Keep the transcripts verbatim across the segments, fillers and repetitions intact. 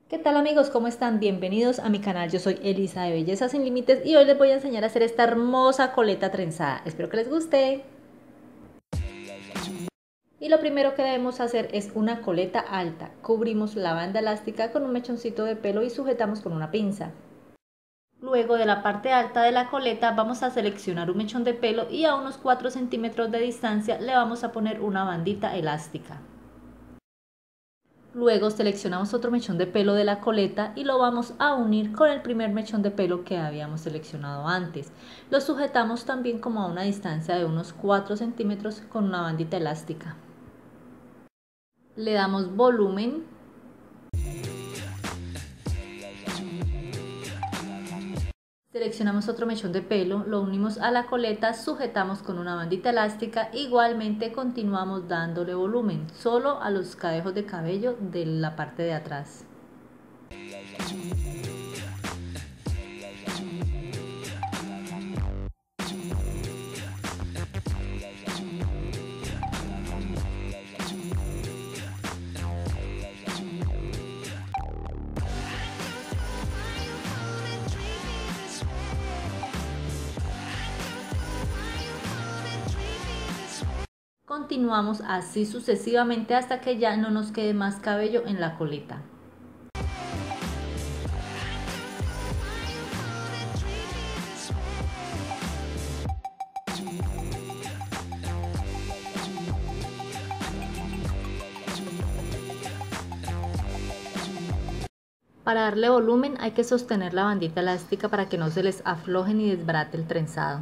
¿Qué tal amigos? ¿Cómo están? Bienvenidos a mi canal. Yo soy Elisa de Belleza Sin Límites y hoy les voy a enseñar a hacer esta hermosa coleta trenzada. Espero que les guste. Y lo primero que debemos hacer es una coleta alta. Cubrimos la banda elástica con un mechoncito de pelo y sujetamos con una pinza. Luego de la parte alta de la coleta vamos a seleccionar un mechón de pelo y a unos cuatro centímetros de distancia le vamos a poner una bandita elástica. Luego seleccionamos otro mechón de pelo de la coleta y lo vamos a unir con el primer mechón de pelo que habíamos seleccionado antes. Lo sujetamos también como a una distancia de unos cuatro centímetros con una bandita elástica. Le damos volumen. Seleccionamos otro mechón de pelo, lo unimos a la coleta, sujetamos con una bandita elástica, igualmente continuamos dándole volumen, solo a los cadejos de cabello de la parte de atrás. Continuamos así sucesivamente hasta que ya no nos quede más cabello en la coleta. Para darle volumen hay que sostener la bandita elástica para que no se les afloje ni desbarate el trenzado.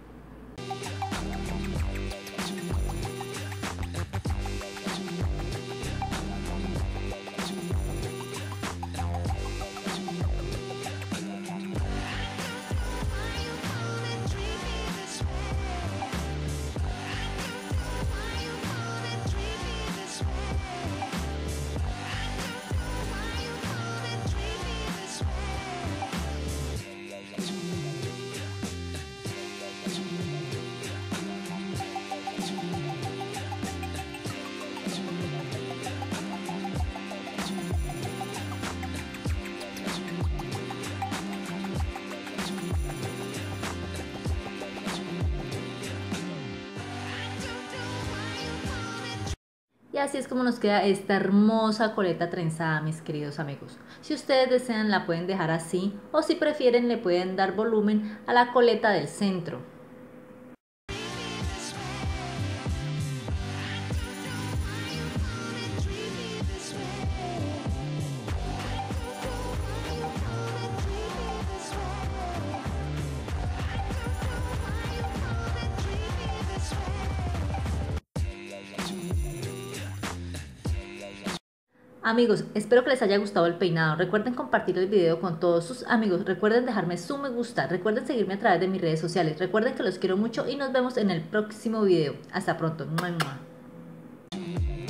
Y así es como nos queda esta hermosa coleta trenzada, mis queridos amigos. Si ustedes desean la pueden dejar así o si prefieren le pueden dar volumen a la coleta del centro. Amigos, espero que les haya gustado el peinado. Recuerden compartir el video con todos sus amigos. Recuerden dejarme su me gusta. Recuerden seguirme a través de mis redes sociales. Recuerden que los quiero mucho y nos vemos en el próximo video. Hasta pronto. ¡Mua, mua!